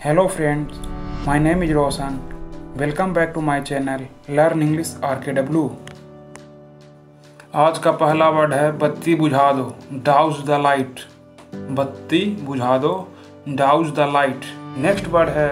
Hello friends, my name is Roshan. Welcome back to my channel Learn English RKW. आज का पहला word है बत्ती बुझा दो, डाउज द लाइट। बत्ती बुझा दो, douse the light. Next word है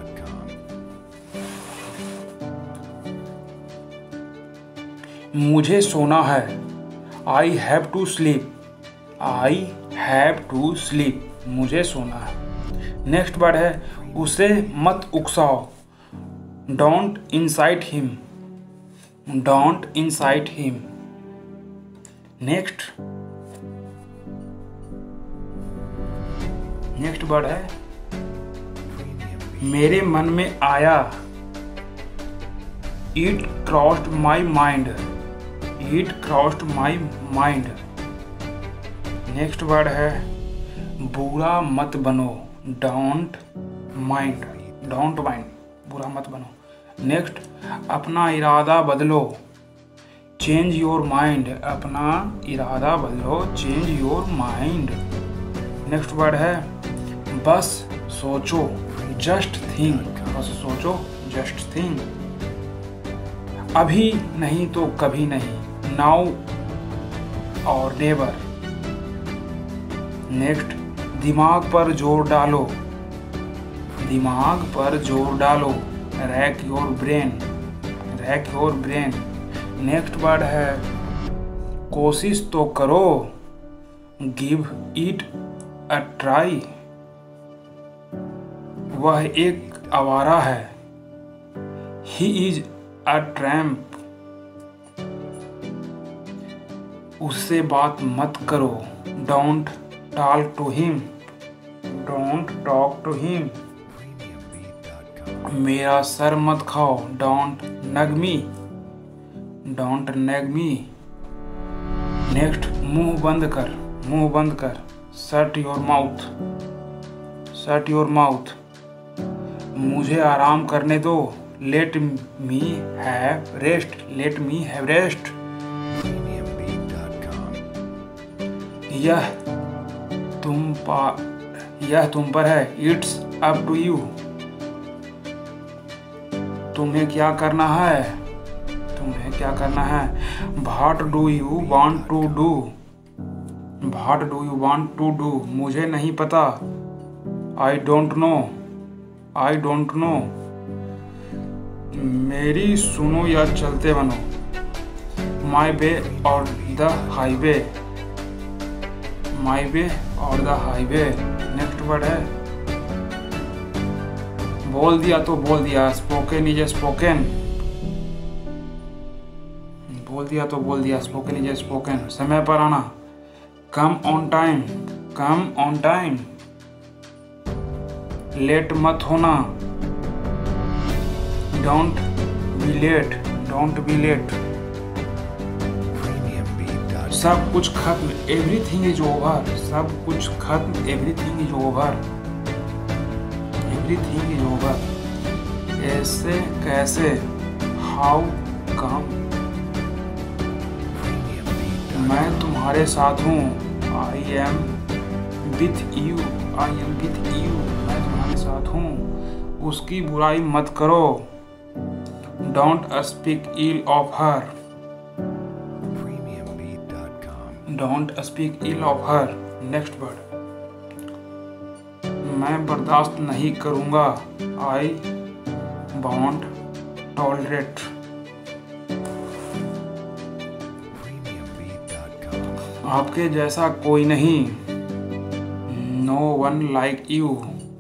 मुझे सोना है, I have to sleep. I have to sleep, मुझे सोना है। नेक्स्ट वर्ड है उसे मत उकसाओ, don't incite him. Don't incite him. Next word है मेरे मन में आया, it crossed my mind. It crossed my mind. Next word है बुरा मत बनो, डोंट माइंड। डोंट माइंड, बुरा मत बनो। नेक्स्ट अपना इरादा बदलो, चेंज योर माइंड। अपना इरादा बदलो, change your mind. Next word है बस सोचो, जस्ट थिंक। बस सोचो, जस्ट थिंक। अभी नहीं तो कभी नहीं, नाउ और नेवर। नेक्स्ट दिमाग पर जोर डालो, दिमाग पर जोर डालो, rack your brain. Rack your brain. Next word है कोशिश तो करो, गिव इट अ ट्राई। वह एक आवारा है, ही इज अ ट्रैम्प। उससे बात मत करो, don't talk to him. Don't talk to him. मेरा सर मत खाओ, डोंट नग मी। डोंट नग मी। नेक्स्ट मुंह बंद कर, मुंह बंद कर, shut your mouth. Shut your mouth. मुझे आराम करने दो, let me have rest. Let me have rest. यह तुम पर है, इट्स अप टू यू। तुम्हें क्या करना है, तुम्हें क्या करना है। What do you want to do. What do you want to do, मुझे नहीं पता, I don't know. I don't know. मेरी सुनो या चलते बनो, माई वे और द हाईवे। माई वे और द हाईवे। नेक्स्ट वर्ड है बोल दिया तो बोल दिया, स्पोकन इज स्पोकन। बोल दिया तो बोल दिया, स्पोकन इज स्पोकन। समय पर आना, come on time. Come on time. लेट मत होना, don't be late. Don't be late. सब कुछ खत्म, एवरीथिंग इज ओवर। सब कुछ खत्म, everything is over. Everything is over. ऐसे कैसे, हाउ कम। मैं तुम्हारे साथ हूँ, I am with you. I am with you, मैं तुम्हारे साथ हूँ। उसकी बुराई मत करो, don't speak ill of her. Don't speak ill of her. Next word मैं बर्दाश्त नहीं करूंगा, आई वॉन्ट टॉलरेट। आपके जैसा कोई नहीं, no one like you.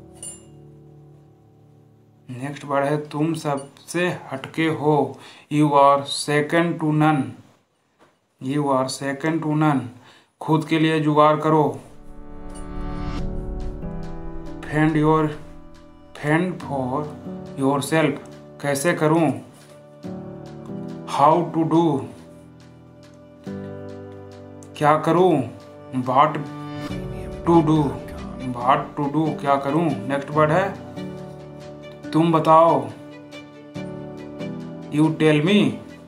Next word है तुम सबसे हटके हो, you are second to none. You are second to none. खुद के लिए जुगाड़ करो, फेंड फॉर योर सेल्फ। कैसे करूं, हाउ टू डू। क्या करूं, what to do. What to do, क्या करूं। नेक्स्ट वर्ड है तुम बताओ, यू टेल मी।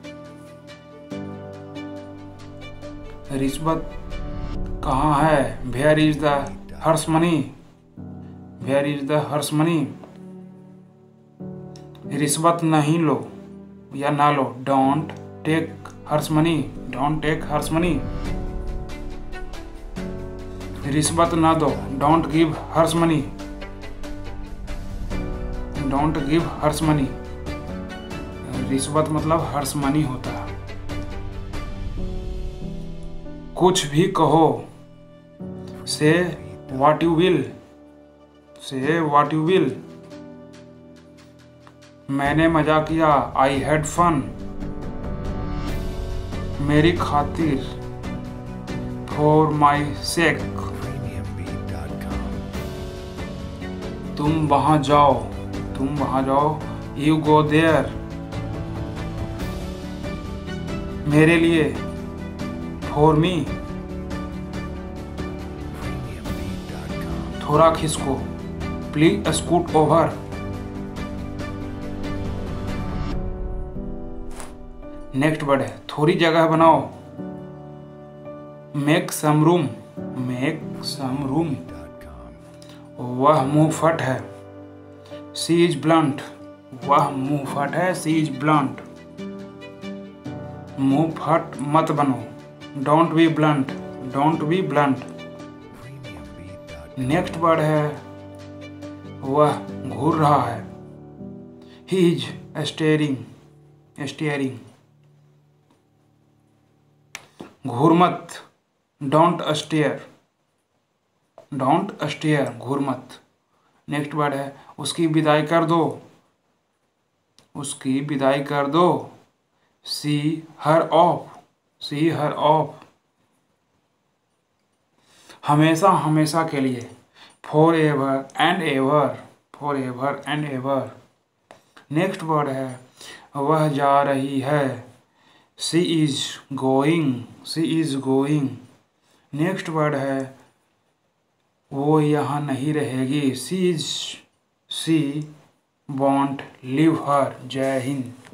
रिश्वत कहाँ है, where is the hush money. Where is the hush money. रिश्वत नहीं लो या ना लो, don't take hush money, don't take hush money. रिश्वत ना दो, don't give hush money, don't give hush money. रिश्वत मतलब हर्स मनी होता है। कुछ भी कहो, say what you will, say what you will. मैंने मजा किया, आई हैड फन, मेरी खातिर, फॉर माई सेक। तुम वहां जाओ, तुम वहां जाओ, यू गो देयर, मेरे लिए, फॉर मी। थोड़ा खिसको, please scoot over. Next word है थोड़ी जगह बनाओ, make some room, make some room. वह मुंह फट है, सी इज ब्लंट, वह मुंह फट है, सी इज ब्लंट। मुंह फट मत बनो, don't be blunt, don't be blunt. Next word है वह घूर रहा है, ही इज स्टेयरिंग, स्टेयरिंग। घूर मत, डोंट स्टेयर, डोंट स्टेयर, घूर मत। नेक्स्ट वर्ड है उसकी विदाई कर दो, उसकी विदाई कर दो, सी हर ऑफ, सी हर ऑफ। हमेशा हमेशा के लिए, for ever and ever, for ever and ever. Next word है वह जा रही है, she is going, she is going. Next word है वो यहाँ नहीं रहेगी, शी वॉन्ट लिव हर। जय हिंद।